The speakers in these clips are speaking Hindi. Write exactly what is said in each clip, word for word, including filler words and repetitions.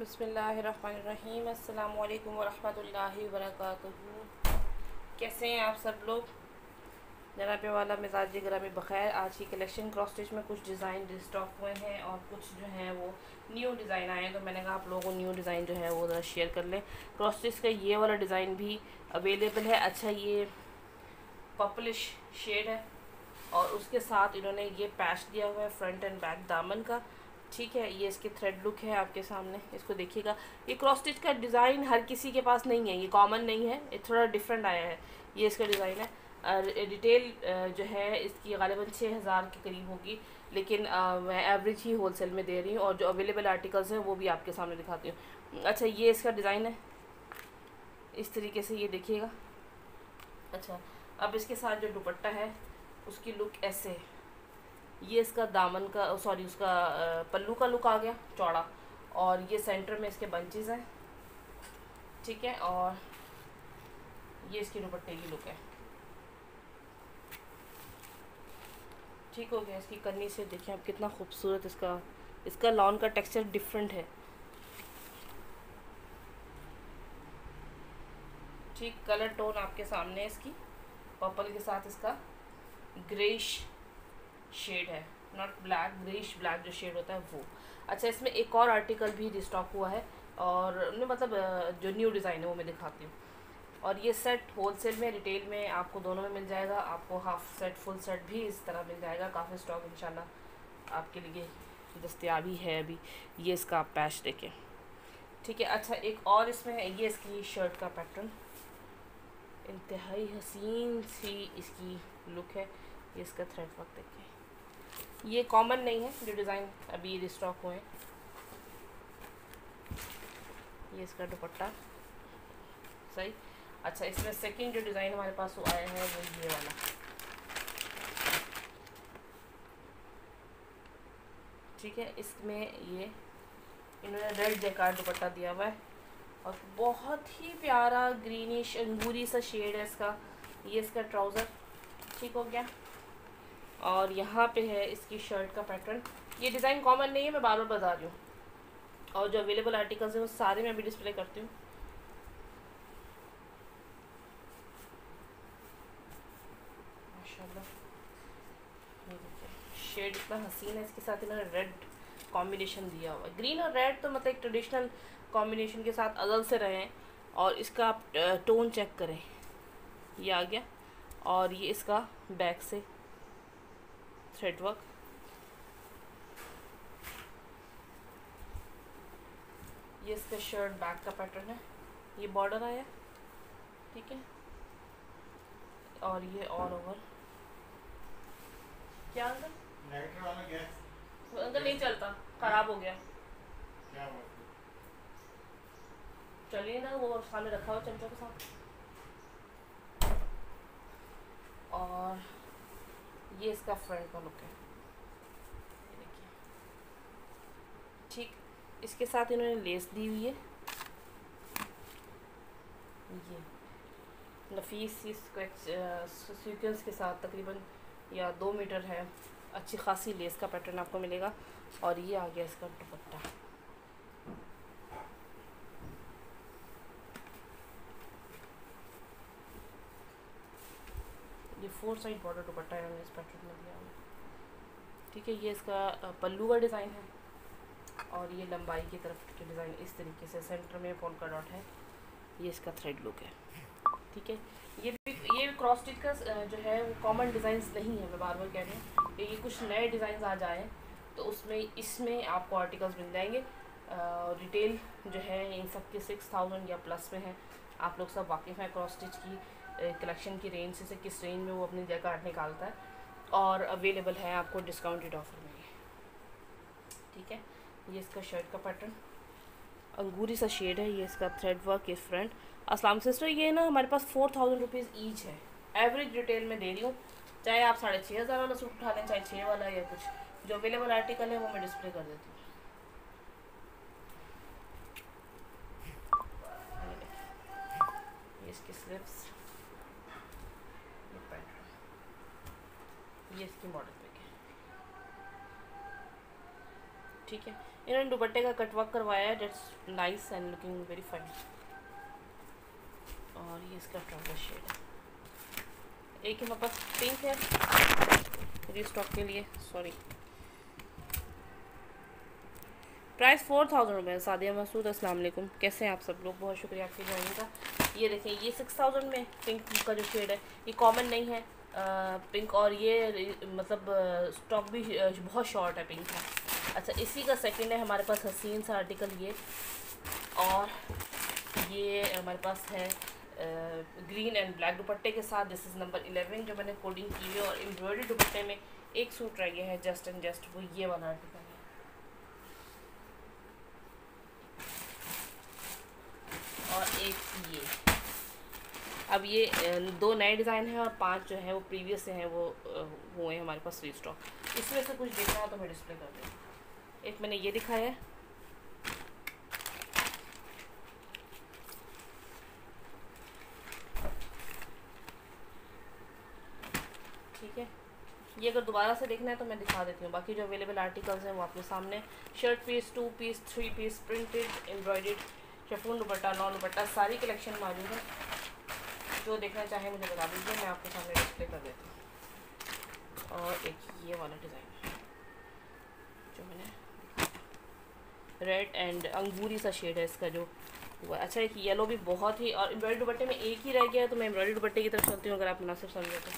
बिस्मिल्लाहिर्रहमानिर्रहीम। अस्सलाम वालेकुम वरहमतुल्लाहि वबरकातुहू। कैसे हैं आप सब लोग? जनाब वाला मिजाज ग्रामी बखैर। आज की कलेक्शन क्रॉस स्टिच में कुछ डिज़ाइन स्टॉक हुए हैं और कुछ जो हैं वो न्यू डिज़ाइन आए हैं, तो मैंने कहा आप लोगों को न्यू डिज़ाइन जो है वो ज़रा शेयर कर लें। क्रॉस स्टिच का ये वाला डिज़ाइन भी अवेलेबल है। अच्छा, ये पर्पलिश शेड है और उसके साथ इन्होंने ये पैच दिया हुआ है फ्रंट एंड बैक दामन का। ठीक है, ये इसके थ्रेड लुक है आपके सामने, इसको देखिएगा। ये क्रॉस स्टिच का डिज़ाइन हर किसी के पास नहीं है, ये कॉमन नहीं है, ये थोड़ा डिफरेंट आया है। ये इसका डिज़ाइन है। रिटेल जो है इसकी गालिबन छः हज़ार के करीब होगी, लेकिन आ, मैं एवरेज ही होलसेल में दे रही हूँ और जो अवेलेबल आर्टिकल्स हैं वो भी आपके सामने दिखाती हूँ। अच्छा, ये इसका डिज़ाइन है, इस तरीके से ये देखिएगा। अच्छा, अब इसके साथ जो दुपट्टा है उसकी लुक ऐसे है। ये इसका दामन का, सॉरी उसका पल्लू का लुक आ गया चौड़ा, और ये सेंटर में इसके बंचेस हैं। ठीक है, और ये इसके दुपट्टे की लुक है। ठीक हो गया। इसकी कन्नी से देखें आप कितना खूबसूरत इसका इसका लॉन का टेक्सचर डिफरेंट है। ठीक, कलर टोन आपके सामने है। इसकी पर्पल के साथ इसका ग्रेइश शेड है, नॉट ब्लैक, ग्रेइश ब्लैक जो शेड होता है वो। अच्छा, इसमें एक और आर्टिकल भी रिस्टॉक हुआ है और मतलब जो न्यू डिज़ाइन है वो मैं दिखाती हूँ। और ये सेट होलसेल में, रिटेल में आपको दोनों में मिल जाएगा। आपको हाफ सेट, फुल सेट भी इस तरह मिल जाएगा। काफ़ी स्टॉक इंशाल्लाह आपके लिए दस्तयाबी है अभी। ये इसका आप पैच देखें। ठीक है। अच्छा, एक और इसमें है, ये इसकी शर्ट का पैटर्न, इंतहाई हसीन सी इसकी लुक है। ये इसका थ्रेड वर्क देखें, ये कॉमन नहीं है जो डिज़ाइन अभी रिस्टॉक हुए हैं। ये इसका दुपट्टा सही। अच्छा, इसमें सेकंड जो डिज़ाइन हमारे पास वो आया है वो ये वाला। ठीक है, इसमें ये इन्होंने रेड जैकार्ड दुपट्टा दिया हुआ है और बहुत ही प्यारा ग्रीनिश अंगूरी सा शेड है इसका। ये इसका ट्राउज़र। ठीक हो गया। और यहाँ पे है इसकी शर्ट का पैटर्न। ये डिज़ाइन कॉमन नहीं है, मैं बार बार बता रही हूँ, और जो अवेलेबल आर्टिकल्स हैं वो सारे मैं भी डिस्प्ले करती हूँ। माशाल्लाह, ये देखिए शेड इतना हसीन है। इसके साथ इन्होंने रेड कॉम्बिनेशन दिया हुआ है। ग्रीन और रेड तो मतलब एक ट्रेडिशनल कॉम्बिनेशन के साथ अदल से रहे हैं। और इसका आप टोन चेक करें, ये आ गया। और ये इसका बैक से थ्रेड वर्क। ये इसका शर्ट बैक का पैटर्न है, ये बॉर्डर आया। ठीक है, और ये ऑल ओवर। क्या अंकल? लाइटर वाला गैस अंकल नहीं चलता, खराब हो गया। क्या बात है? चलिए ना, वो सामने रखा हुआ चमचों के साथ। और ये इसका फ्रंट का लुक है, ये देखिए। ठीक, इसके साथ इन्होंने लेस दी हुई है, ये नफीस सी सीक्वेंस के साथ, तकरीबन या दो मीटर है। अच्छी खासी लेस का पैटर्न आपको मिलेगा। और ये आ गया इसका दुपट्टा। ये फोर साइड बॉर्डर दुपट्टा है इस पैटर्न में दिया हुआ। ठीक है, ये इसका पल्लू का डिज़ाइन है और ये लंबाई की तरफ के डिज़ाइन इस तरीके से, सेंटर में पोल्का डॉट है। ये इसका थ्रेड लुक है। ठीक है, ये भी ये क्रॉस स्टिच का जो है वो कॉमन डिज़ाइंस नहीं है। मैं बार बार कह रही हूँ कि ये कुछ नए डिज़ाइन आ जाए तो उसमें इसमें आपको आर्टिकल्स मिल जाएंगे। रिटेल जो है इन सब के सिक्स थाउजेंड या प्लस में है। आप लोग सब वाकिफ़ हैं क्रॉस स्टिच की कलेक्शन की रेंज से, किस रेंज में वो अपनी जगह निकालता है, और अवेलेबल है आपको डिस्काउंटेड ऑफर में। ठीक है, ये इसका शर्ट का पैटर्न अंगूरी सा शेड है। ये इसका थ्रेड वर्क इस फ्रंट। अस्सलाम सिस्टर, ये ना हमारे पास फोर थाउजेंड रुपीज़ ईच है। एवरेज रिटेल में दे रही हूँ, चाहे आप साढ़े छः हज़ार वाला सूट उठा लें, चाहे छः वाला, या कुछ जो अवेलेबल आर्टिकल है वो मैं डिस्प्ले कर देती हूँ। ये इसकी स्लिप्स, ये पैटर्न, ये इसकी मॉडल पिक है। ठीक है, इन्होंने दुपट्टे का कट वर्क करवाया है, that's nice and looking very fine. और ये इसका ट्राउजर शेड है, एक हमारे पास पिंक है रीस्टॉक के लिए, सॉरी। प्राइस फोर थाउजेंड रुपये। सादिया मसूद अस्सलाम वालेकुम, कैसे हैं आप सब लोग? बहुत शुक्रिया आपकी ज्वाइनिंग का। ये देखें, ये सिक्स थाउजेंड में पिंक का जो शेड है, ये कॉमन नहीं है आ, पिंक, और ये मतलब स्टॉक भी बहुत शॉर्ट है पिंक का। अच्छा, इसी का सेकंड है हमारे पास हसीन सा आर्टिकल ये, और ये हमारे पास है ग्रीन एंड ब्लैक दुपट्टे के साथ। दिस इज़ नंबर इलेवन जो मैंने कोडिंग की है, और एम्ब्रॉयडरी दुपट्टे में एक सूट रह गया है जस्ट एंड जस्ट, वो ये वाला आर्टिकल है। और एक ये, अब ये दो नए डिज़ाइन हैं और पांच जो है वो प्रीवियस से हैं, वो हुए हैं हमारे पास रीस्टॉक। इसमें से कुछ देखना हो तो मैं डिस्प्ले कर दूँ। एक मैंने ये दिखाया है, ठीक है। ये अगर दोबारा से देखना है तो मैं दिखा देती हूँ, बाकी जो अवेलेबल आर्टिकल्स हैं वो आपके सामने। Shirt piece, two piece, three piece, printed, embroidered, chiffon dupatta, non dupatta, sari collection मौजूद है। जो देखना चाहे मुझे बता दीजिए, मैं आपके सामने डिस्प्ले कर देती हूँ। और एक ये वाला डिज़ाइन जो मैंने रेड एंड अंगूरी सा शेड है इसका जो हुआ। अच्छा, एक येलो भी बहुत ही, और एम्ब्रॉयडरी दुपट्टे में एक ही रह गया है, तो मैं एम्ब्रॉयडरी दुपट्टे की तरफ चलती हूँ अगर आप मुनासिब समझे तो।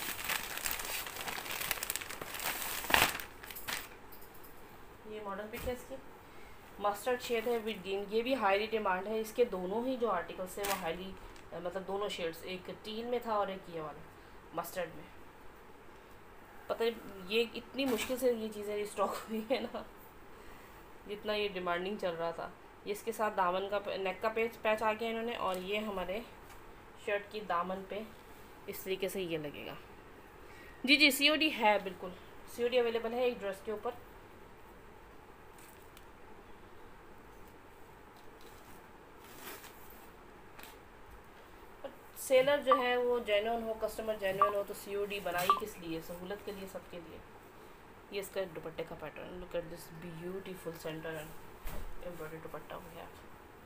ये मॉडल पिक है इसकी, मस्टर्ड शेड है विद ग्रीन, ये भी हाईली डिमांड है। इसके दोनों ही जो आर्टिकल्स हैं वो हाईली, मतलब दोनों शेड्स, एक टीन में था और एक ये वाला मस्टर्ड में। पता नहीं ये इतनी मुश्किल से ये चीज़ें स्टॉक हुई है ना, जितना ये डिमांडिंग चल रहा था। ये इसके साथ दामन का नेक का पैच पैच आ गया इन्होंने, और ये हमारे शर्ट की दामन पे इस तरीके से ये लगेगा। जी जी, सीओडी है, बिल्कुल सीओडी अवेलेबल है एक ड्रेस के ऊपर। सेलर जो है वो जेन्युइन हो, कस्टमर जेन्युइन हो, तो सीओडी बनाई किस लिए? सहूलत के लिए, सबके लिए। ये इसका दुपट्टे का pattern, look at this beautiful centre and embroidery dupatta हो गया,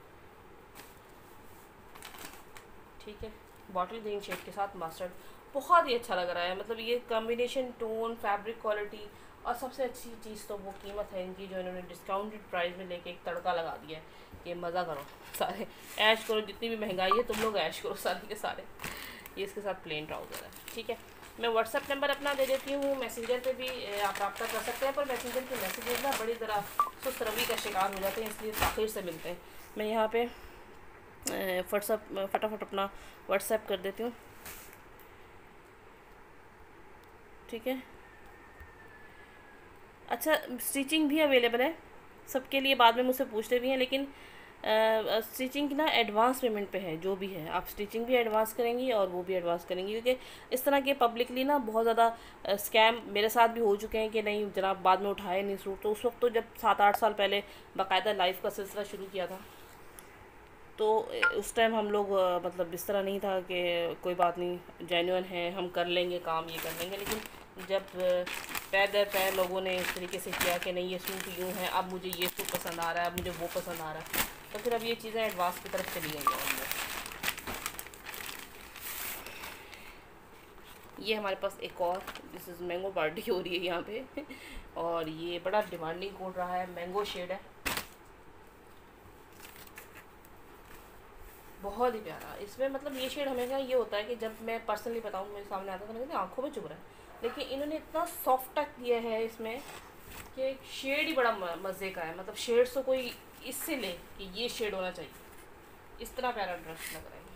ठीक है। बॉटल ग्रीन शेड के साथ मस्टर्ड, बहुत ही अच्छा लग रहा है। मतलब ये कॉम्बिनेशन, टोन, फैब्रिक क्वालिटी, और सबसे अच्छी चीज़ तो वो कीमत है इनकी, जो इन्होंने डिस्काउंटेड प्राइस में लेके एक तड़का लगा दिया है कि मज़ा करो, सारे ऐश करो, जितनी भी महंगाई है तुम लोग ऐश करो सारे के सारे। ये इसके साथ प्लेन ट्राउज़र है, ठीक है। मैं व्हाट्सएप नंबर अपना दे देती हूँ, मैसेंजर पे भी आप रब्ता कर सकते हैं, पर मैसेंजर के मैसेजेस ना बड़ी ज़रा सुस्त रवि का शिकार हो जाते हैं, इसलिए ताख़ीर से मिलते हैं। मैं यहाँ पे व्हाट्सएप फटाफट अपना व्हाट्सएप कर देती हूँ, ठीक है। अच्छा, स्टिचिंग भी अवेलेबल है सबके लिए, बाद में मुझसे पूछते भी हैं, लेकिन स्टिचिंग की ना एडवांस पेमेंट पे है। जो भी है आप स्टिचिंग भी एडवांस करेंगी और वो भी एडवांस करेंगी, क्योंकि इस तरह के पब्लिकली ना बहुत ज़्यादा स्कैम मेरे साथ भी हो चुके हैं कि नहीं जनाब बाद में उठाए नहीं सूट। तो उस वक्त तो जब सात आठ साल पहले बाकायदा लाइफ का सिलसिला शुरू किया था, तो उस टाइम हम लोग मतलब इस तरह नहीं था कि कोई बात नहीं जेन्युइन है, हम कर लेंगे काम, ये कर लेंगे। लेकिन जब पैर दर पैर लोगों ने इस तरीके से किया कि नहीं ये सूट यूँ है, अब मुझे ये सूट पसंद आ रहा है, अब मुझे वो पसंद आ रहा है, तो फिर अब ये चीज़ें एडवांस की तरफ चली गई हैं। ये हमारे पास एक और, दिस इज़ मैंगो पार्टी हो रही है यहाँ पे और ये बड़ा डिमांडिंग कोड रहा है, मैंगो शेड है, बहुत ही प्यारा। इसमें मतलब ये शेड हमेशा ये होता है कि जब मैं पर्सनली बताऊँ मेरे सामने आता है तो आंखों में चुभ रहा है, लेकिन इन्होंने इतना सॉफ्ट टच दिया है इसमें कि शेड ही बड़ा मज़े का है। मतलब शेड तो कोई इससे ले कि ये शेड होना चाहिए, इस तरह प्यारा ड्रेस लग रहा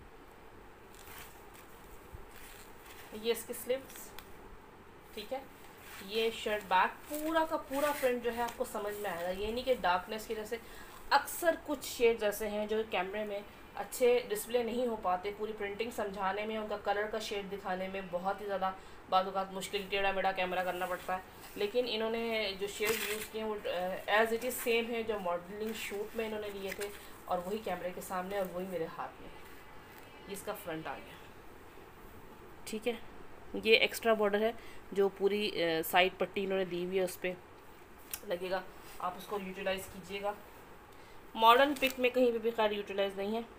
है। ये इसके स्लीव्स, ठीक है। ये शर्ट बैक पूरा का पूरा फ्रंट जो है आपको समझ में आएगा, ये नहीं कि डार्कनेस की जैसे अक्सर कुछ शेड्स ऐसे हैं जो कैमरे में अच्छे डिस्प्ले नहीं हो पाते, पूरी प्रिंटिंग समझाने में, उनका कलर का शेड दिखाने में बहुत ही ज़्यादा बात मुश्किल, टेढ़ा मेढ़ा कैमरा करना पड़ता है। लेकिन इन्होंने जो शेड यूज़ किए वो एज़ इट इज़ सेम है जो मॉडलिंग शूट में इन्होंने लिए थे, और वही कैमरे के सामने और वही मेरे हाथ में। ये इसका फ्रंट आ गया, ठीक है। ये एक्स्ट्रा बॉर्डर है जो पूरी साइड पट्टी इन्होंने दी हुई है उस पर, लगेगा, आप उसको यूटिलाइज़ कीजिएगा। मॉडर्न पिक में कहीं पे भी खैर यूटिलाइज़ नहीं है।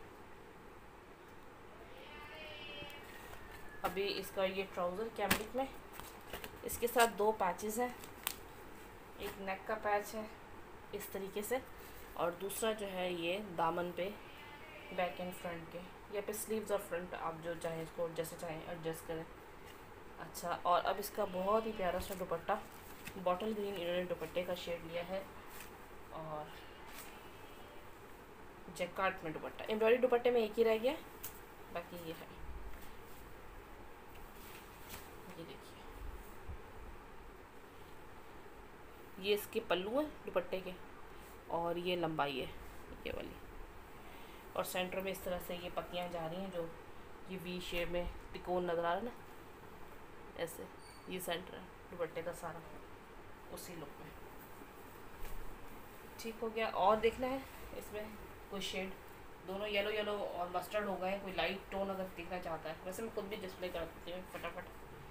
अभी इसका ये ट्राउज़र कैमरिक में, इसके साथ दो पैचेस हैं, एक नेक का पैच है इस तरीके से, और दूसरा जो है ये दामन पे बैक एंड फ्रंट के, या पे स्लीव्स और फ्रंट आप जो चाहें इसको जैसे चाहें एडजस्ट करें। अच्छा, और अब इसका बहुत ही प्यारा सा दुपट्टा, बॉटल ग्रीन इन्होंने दुपट्टे का शेड लिया है, और जैकार्ड में दुपट्टा, एम्ब्रॉयडरी दुपट्टे में एक ही रह गया, बाकी ये है। ये देखिए, ये इसके पल्लू हैं दुपट्टे के, और ये लंबाई है ये वाली, और सेंटर में इस तरह से ये पत्तियां जा रही हैं, जो ये वी शेप में तिकोन नज़र आ रहा है ना, ऐसे ये सेंटर है दुपट्टे का सारा उसी लुक में। ठीक हो गया। और देखना है इसमें कोई शेड, दोनों येलो येलो और मस्टर्ड हो गए, कोई लाइट टोन अगर देखना चाहता है, वैसे मैं खुद भी डिस्प्ले कर देती हूँ फटाफट।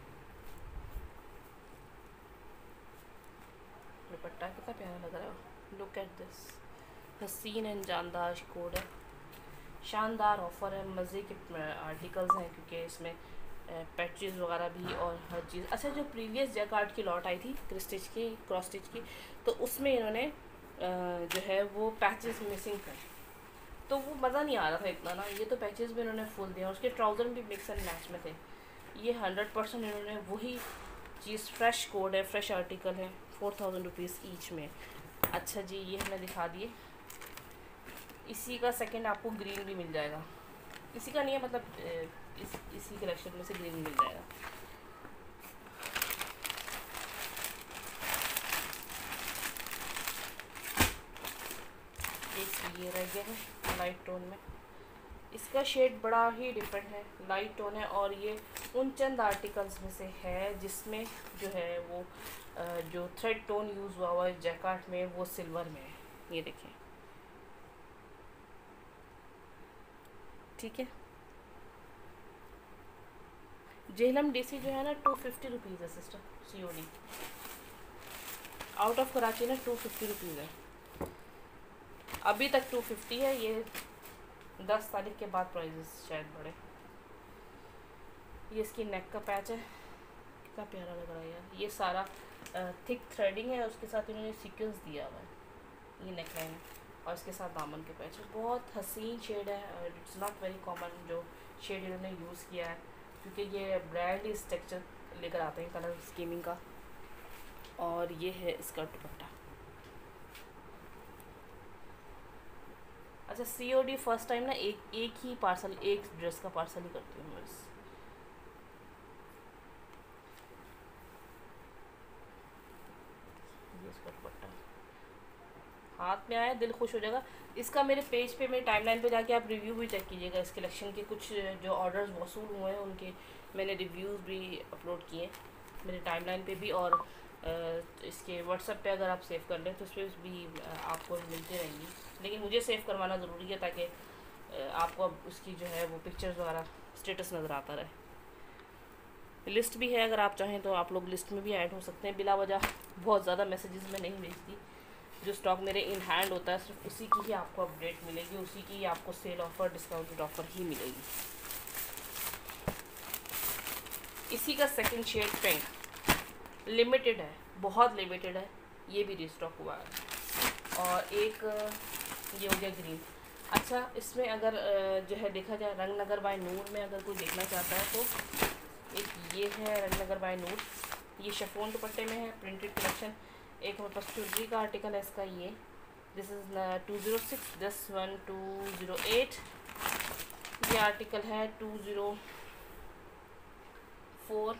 दुपट्टा कितना प्यारा लग रहा है, लुक एट दिस, हसीन एंड जानदार कोड है, शानदार ऑफ़र है, मज़े के आर्टिकल्स हैं, क्योंकि इसमें पैचेस वगैरह भी और हर चीज़। अच्छा, जो प्रीवियस जैकार्ड की लॉट आई थी क्रिस्टिच की, क्रॉस स्टिच की, तो उसमें इन्होंने जो है वो पैचेस मिसिंग कर, तो वो मज़ा नहीं आ रहा था इतना ना, ये तो पैचेस भी इन्होंने फुल दिया, उसके ट्राउज़र भी मिक्स एंड मैच में थे। ये हंड्रेड परसेंट इन्होंने वही चीज़, फ्रेश कोड है, फ्रेश आर्टिकल है, फोर थाउजेंड रुपीज़ ईच में। अच्छा जी, ये हमने दिखा दिए। इसी का सेकंड आपको ग्रीन भी मिल जाएगा, इसी का नहीं है मतलब इस इसी कलेक्शन में से ग्रीन मिल जाएगा। एक ये रह गया है लाइट टोन में, इसका शेड बड़ा ही डिफरेंट है, लाइट टोन है, और ये उन चंद आर्टिकल्स में से है जिसमें जो है वो जो थ्रेड टोन यूज़ हुआ हुआ है जैकार्ड में, वो सिल्वर में है। ये देखिए, ठीक है। जेहलम डीसी जो है ना टू फिफ्टी रुपीज़ है sister, C O D out of Karachi ना टू फिफ्टी रुपीज़ है, अभी तक टू फिफ्टी है, ये दस तारीख के बाद प्राइजेस शायद बढ़े। ये इसकी नेक का पैच है, कितना प्यारा लग रहा है यार, ये सारा थिक थ्रेडिंग है, उसके साथ इन्होंने सीक्वेंस दिया हुआ है, ये नेक लाइन है, और इसके साथ दामन के पैच, बहुत हसीन शेड है, इट्स नॉट वेरी कॉमन जो शेड इन्होंने यूज़ किया है, क्योंकि ये ब्रांड इस टेक्सचर लेकर आते हैं कलर स्कीमिंग का। और ये है इसका दुपट्टा। अच्छा, सीओडी फर्स्ट टाइम ना एक एक ही पार्सल, एक ड्रेस का पार्सल ही करती हूँ मैं बस। ये इसका दुपट्टा हाथ में आया, दिल खुश हो जाएगा। इसका मेरे पेज पे, मेरे टाइमलाइन पे जाके आप रिव्यू भी चेक कीजिएगा, इस कलेक्शन के कुछ जो ऑर्डर्स वसूल हुए हैं उनके मैंने रिव्यूज़ भी अपलोड किए मेरे टाइमलाइन पे भी, और इसके व्हाट्सएप पे अगर आप सेव कर लें तो उस पर भी आपको मिलती रहेंगी, लेकिन मुझे सेव करवाना ज़रूरी है ताकि आपको अब उसकी जो है वो पिक्चर्स वगैरह स्टेटस नज़र आता रहे। लिस्ट भी है, अगर आप चाहें तो आप लोग लिस्ट में भी ऐड हो सकते हैं। बिला वजह बहुत ज़्यादा मैसेजेस में नहीं भेजती, जो स्टॉक मेरे इन हैंड होता है सिर्फ उसी की ही आपको अपडेट मिलेगी, उसी की आपको सेल ऑफ़र, डिस्काउंटेड ऑफ़र ही मिलेगी। इसी का सेकंड शेड पिंक, लिमिटेड है, बहुत लिमिटेड है, ये भी रिस्टॉक हुआ है। और एक ये हो गया ग्रीन। अच्छा, इसमें अगर जो है देखा जाए रंगनगर बाय नूर में अगर कोई देखना चाहता है तो एक ये है रंगनगर बाय नूर, ये शिफॉन दुपट्टे में है, प्रिंटेड कलेक्शन। एक हमारे पास चुर्री का आर्टिकल है इसका, ये this is two zero six, this one two zero eight, ये आर्टिकल है two zero four,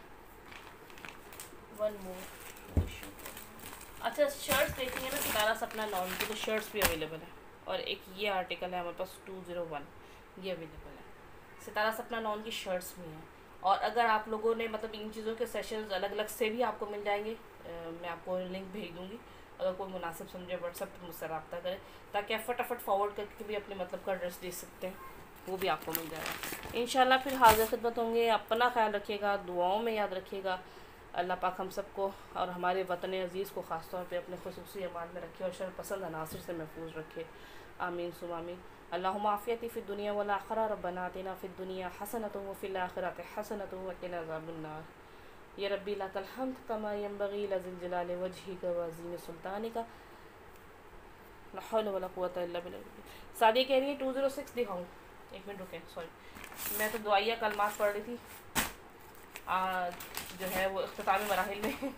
one more. अच्छा, शर्ट्स देखेंगे ना सितारा सपना लॉन की, तो शर्ट्स भी अवेलेबल है। और एक ये आर्टिकल है हमारे पास टू ज़ीरो वन, ये अवेलेबल है, सितारा सपना लॉन की शर्ट्स भी हैं। और अगर आप लोगों ने मतलब इन चीज़ों के सेशंस अलग अलग से भी आपको मिल जाएंगे, आ, मैं आपको लिंक भेज दूँगी, अगर कोई मुनासिब समझे व्हाट्सएप पर मुझसे रब्ता करें, ताकि आप फटाफट फॉरवर्ड करके भी अपने मतलब का ड्रेस दे सकते हैं, वो भी आपको मिल जाएगा इंशाल्लाह। फिर हाज़िर खिदमत होंगे, अपना ख्याल रखिएगा, दुआओं में याद रखिएगा। अल्लाह पाक हम सबको और हमारे वतन अज़ीज़ को ख़ास तौर पे अपने खुसूसी अमान में रखे और शर पसंद अनासर से महफूज रखे। आमीन सुम आमीन। अल्लाहुम्मा आफ़ियती फ़िद दुनिया वल आखिरा रब्बना आतिना फ़िद दुनिया हसनतुन व फ़िल आखिरति हसनतुन व क़िना अज़ाबन्नार। या रब्बी लकल हम्द कमा यंबग़ी लिज़िल जलाली वजहिका व अज़ीम सुल्तानिका ला हौला वला कुव्वता इल्ला बिल्लाह। सादिया कह रही है टू ज़ीरो सिक्स दिखाऊँ? एक मिनट रुकें, सॉरी मैं तो दुआइया कलमात पढ़ रही थी आ, जो है वो इख्तितामी मराहिल में।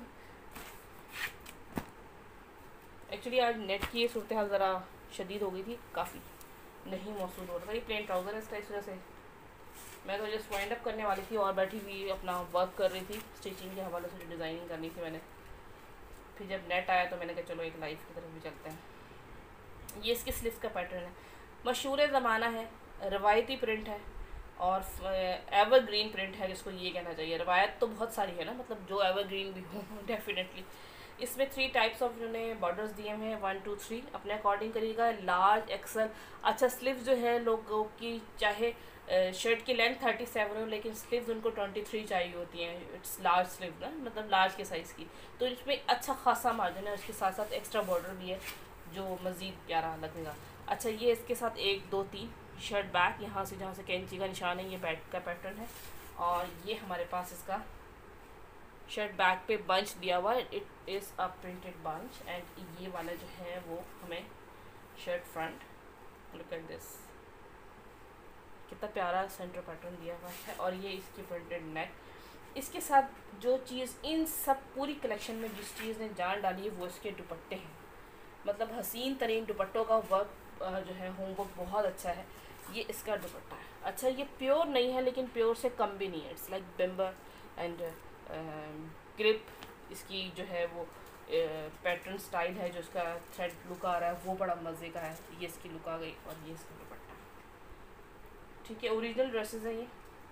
एक्चुअली आज नेट की ये सूरत हाल ज़रा शदीद हो गई थी, काफ़ी नहीं मौसूल हो रहा था। ये प्लेन ट्राउज़र है इसका, इस वजह से मैं तो जस्ट वाइंड अप करने वाली थी और बैठी हुई अपना वर्क कर रही थी स्टिचिंग के हवाले से, जो डिज़ाइनिंग करनी थी मैंने। फिर जब नेट आया तो मैंने कहा चलो एक लाइफ की तरफ भी चलते हैं। ये इसकी स्लीव्स का पैटर्न है, मशहूर ज़माना है, रवायती प्रिंट है और एवरग्रीन प्रिंट है जिसको ये कहना चाहिए। रवायत तो बहुत सारी है ना, मतलब जो एवरग्रीन भी हो डेफिनेटली। इसमें थ्री टाइप्स ऑफ उन्होंने बॉर्डर्स दिए हुए हैं, वन टू थ्री, अपने अकॉर्डिंग करिएगा, लार्ज एक्सल। अच्छा स्लीव्स जो है लोगों की चाहे शर्ट की लेंथ थर्टी सेवन हो लेकिन स्लीव्स उनको ट्वेंटी थ्री चाहिए होती हैं, इट्स लार्ज स्लीव ना, मतलब लार्ज के साइज़ की, तो इसमें अच्छा खासा मार्जिन है। उसके साथ साथ एक्स्ट्रा बॉर्डर भी है जो मज़ीद प्यारा लगेगा। अच्छा ये इसके साथ एक दो तीन शर्ट बैक, यहाँ से जहाँ से कैंची का निशान है ये बैक का पैटर्न है। और ये हमारे पास इसका शर्ट बैक पे बंच दिया हुआ है, it is a printed bunch. And ये वाला जो है वो हमें shirt front, look at this, कितना प्यारा सेंटर पैटर्न दिया हुआ है। और ये इसकी प्रिंटेड नेक। इसके साथ जो चीज़ इन सब पूरी कलेक्शन में जिस चीज़ ने जान डाली है वो इसके दुपट्टे हैं, मतलब हसीन तरीन दुपट्टों का वर्क जो है होमवर्क बहुत अच्छा है। ये इसका दुपट्टा है। अच्छा ये प्योर नहीं है लेकिन प्योर से कम भी नहीं है, इट्स लाइक बिम्बर एंड ग्रिप। इसकी जो है वो पैटर्न स्टाइल है, जो इसका थ्रेड लुक आ रहा है वो बड़ा मज़े का है। ये इसकी लुक आ गई और ये इसका दुपट्टा, ठीक है। ओरिजिनल ड्रेसेस हैं ये।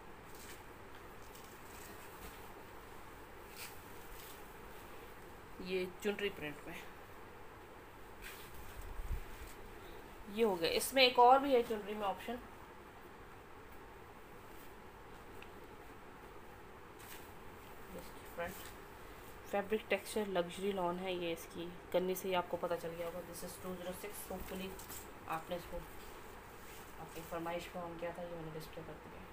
ये चुनरी प्रिंट में ये हो गया। इसमें एक और भी है चुनरी में option, front fabric texture luxury lawn है ये। इसकी करनी से ही आपको पता चल गया होगा। This is two zero six. Hopefully आपने इसको आपकी फरमाइश पे ऑन किया था, ये मैंने डिस्प्ले कर दिया।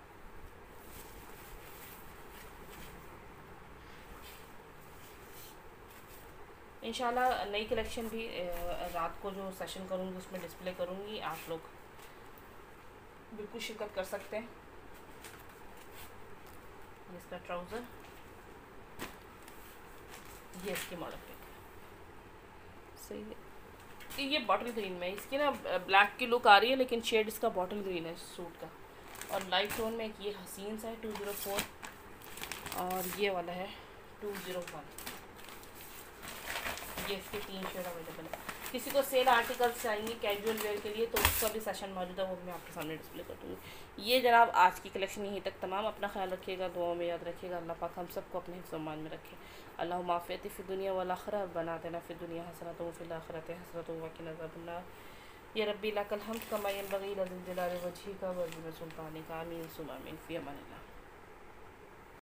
इंशाल्लाह नई कलेक्शन भी रात को जो सेशन करूँगी उसमें डिस्प्ले करूँगी, आप लोग बिल्कुल शिरकत कर सकते हैं। ये इसका ट्राउज़र, ये इसकी मॉडल पिक सही है। ये बॉटल ग्रीन में, इसकी ना ब्लैक की लुक आ रही है लेकिन शेड इसका बॉटल ग्रीन है सूट का। और लाइट टोन में एक ये हसीन सा है टू ज़ीरो फोर और ये वाला है टू ज़ीरो वन। ये इसके तीन शेड अवेलेबल है। किसी को सेल आर्टिकल्स चाहिए कैजुअल वेयर के लिए तो उसका भी सेशन मौजूद है, वो मैं आपके सामने डिस्प्ले कर दूँगी। ये जनाब आज की कलेक्शन यहीं तक तमाम। अपना ख्याल रखिएगा, दुआ में याद रखिएगा। अल्लाह पाक हम सबको अपने हिफ्ज़-ओ-मान में रखे। अल्लाहुम्मा आफ़ियती फ़िद दुनिया वल आखिरा रब्बना आतिना फ़िद दुनिया हसनतुन व फ़िल आखिरति हसनतुन व क़िना अज़ाबन्नार। या रब्बी लकल हम्द कमा यंबग़ी लिज़िल जलाली वजहिका व अज़ीम सुल्तानिका। आमीन सुम्मा आमीन। फ़ी अमानिल्लाह।